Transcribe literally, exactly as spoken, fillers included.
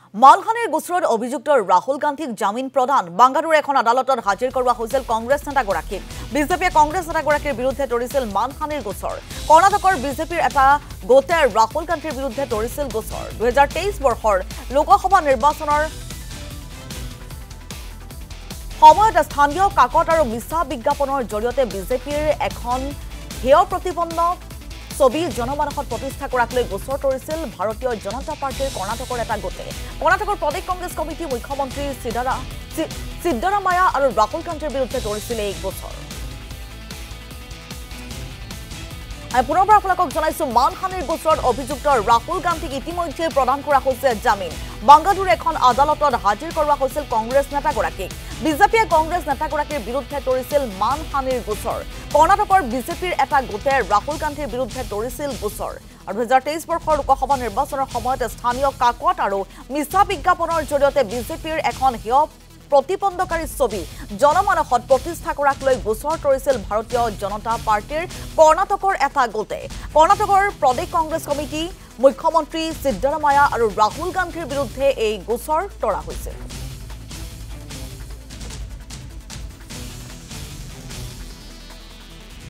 মালহানিৰ গোচৰত অভিযুক্ত ৰাহুল গান্ধীক জামিন প্ৰদান বাংগালুৰু এখন আদালতত হাজিৰ কৰোৱা হৈছিল কংগ্ৰেছ নেতাগৰাকীক বিজেপিয়ে কংগ্ৰেছ নেতাগৰাকীৰ বিৰুদ্ধে তৰিছিল মালহানিৰ গোচৰ কৰ্ণাটকৰ বিজেপিৰ এটা গোটে ৰাহুল গান্ধীৰ বিৰুদ্ধে তৰিছিল গোচৰ দুই হাজাৰ তেইছ বৰ্ষৰ লোকসভা নিৰ্বাচনৰ সময়ত স্থানীয় কাকত আৰু মিছা বিজ্ঞাপনৰ জৰিয়তে বিজেপিৰ এখন হেয় প্ৰতিপন্ন ছবি জনমানসত প্ৰতিষ্ঠা কৰাক লৈ গোচৰ তৰিছিল ভাৰতীয় জনতা পাৰ্টিৰ কৰ্ণাটকৰ এটা গোটে কৰ্ণাটকৰ প্ৰদেশ কংগ্ৰেছ কমিটি মুখ্যমন্ত্ৰী সিদ্দাৰা সিদ্দাৰামায়া আৰু ৰাহুল গান্ধীৰ বিৰুদ্ধে তৰিছিল এই গোচৰ আৰু পুনৰবাৰ আপোনালোকক জনাইছো মানহানিৰ গোচৰত অভিযুক্ত ৰাহুল গান্ধীক ইতিমধ্যে প্ৰদান কৰা হৈছে জামিন বাংগালুৰু এখন আদালতত হাজিৰ কৰোৱা হৈছিল কংগ্ৰেছ নেতাগৰাকীক বিজেপিয়ে কংগ্ৰেছ নেতাগৰাকীৰ বিৰুদ্ধে তৰিছিল মানহানিৰ গোচৰ কৰ্ণাটকৰ বিজেপিৰ এটা গোটে ৰাহুল গান্ধীৰ বিৰুদ্ধে তৰিছিল গোচৰ আৰু দুই হাজাৰ তেইছ বৰ্ষৰ লোকসভা নিৰ্বাচনৰ সময়ত স্থানীয় কাকত আৰু মিছা বিজ্ঞাপনৰ জৰিয়তে বিজেপিৰ এখন হেয় প্ৰতিপন্দকাৰী ছবি জনমানসত প্ৰতিষ্ঠা কৰাক লৈ গোচৰ তৰিছিল ভাৰতীয় জনতা পাৰ্টিৰ কৰ্ণাটকৰ এটা গোটে কৰ্ণাটকৰ প্ৰদেশ কংগ্ৰেছ কমিটি মুখ্যমন্ত্ৰী সিদ্দাৰামায়া আৰু ৰাহুল গান্ধীৰ বিৰুদ্ধে এই গোচৰ তৰা হৈছে